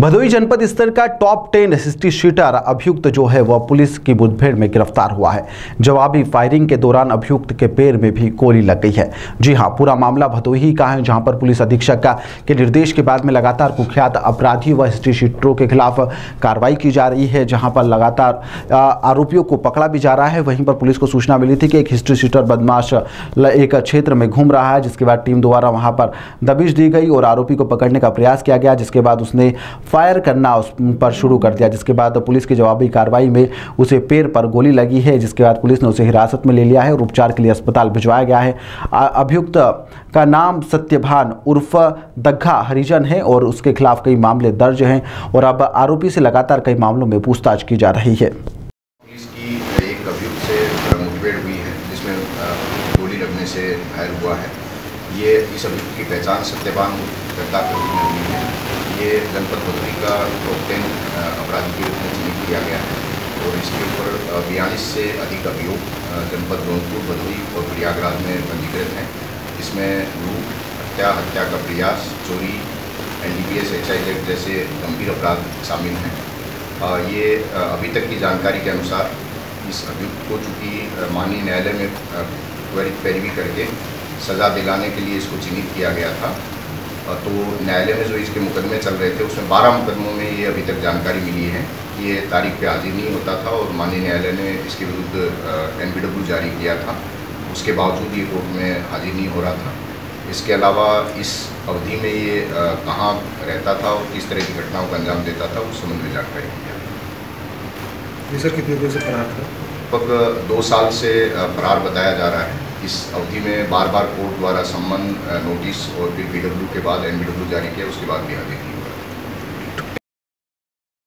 भदोही जनपद स्तर का टॉप 10 हिस्ट्री शीटर अभियुक्त जो है वह पुलिस की मुठभेड़ में गिरफ्तार हुआ है। जवाबी फायरिंग के दौरान अभियुक्त के पैर में भी गोली लग गई है। जी हां, पूरा मामला भदोही का है, जहां पर पुलिस अधीक्षक के निर्देश के बाद में लगातार कुख्यात अपराधियों व हिस्ट्री शीटरों के खिलाफ कार्रवाई की जा रही है, जहां पर लगातार आरोपियों को पकड़ा भी जा रहा है। वहीं पर पुलिस को सूचना मिली थी कि एक हिस्ट्री शीटर बदमाश एक क्षेत्र में घूम रहा है, जिसके बाद टीम द्वारा वहां पर दबिश दी गई और आरोपी को पकड़ने का प्रयास किया गया, जिसके बाद उसने फायर करना उस पर शुरू कर दिया, जिसके बाद पुलिस की जवाबी कार्रवाई में उसे पैर पर गोली लगी है, जिसके बाद पुलिस ने उसे हिरासत में ले लिया है और उपचार के लिए अस्पताल भिजवाया गया है। अभियुक्त का नाम सत्यभान उर्फ दग्गा हरिजन है और उसके खिलाफ कई मामले दर्ज हैं और अब आरोपी से लगातार कई मामलों में पूछताछ की जा रही है। पुलिस की एक अभियुक्त से मुठभेड़ हुई है, जिसमें गोली लगने से घायल हुआ है। ये इस अभियुक्त की पहचान सत्यभान दग्गा के रूप में हुई है। ये जनपद भदोही का टॉप 10 अपराधी के रूप में चिन्हित किया गया है और इसके ऊपर 42 से अधिक अभियोग जनपद जौनपुर, भदोही और प्रयागराज में पंजीकृत हैं। इसमें लूट, हत्या का प्रयास, चोरी, NDPS, एक्साइज एक्ट जैसे गंभीर अपराध शामिल हैं। ये अभी तक की जानकारी के अनुसार इस अभियुक्त को चूँकि माननीय न्यायालय में त्वरित पैरवी करके सज़ा दिलाने के लिए इसको चिन्हित किया गया था, तो न्यायालय में जो इसके मुकदमे चल रहे थे उसमें 12 मुकदमों में ये अभी तक जानकारी मिली है कि ये तारीख पे हाजिर नहीं होता था और माननीय न्यायालय ने इसके विरुद्ध NBW जारी किया था। उसके बावजूद ये कोर्ट में हाजिर नहीं हो रहा था। इसके अलावा इस अवधि में ये कहाँ रहता था और किस तरह की घटनाओं का अंजाम देता था उस संबंध में जानकारी दी। जी सर, कितने दिन से फरार था? लगभग 2 साल से फरार बताया जा रहा है। इस अवधि में बार बार कोर्ट द्वारा सम्मन नोटिस और फिर PW के बाद NBW जारी किया, उसके बाद भी हाजिर की।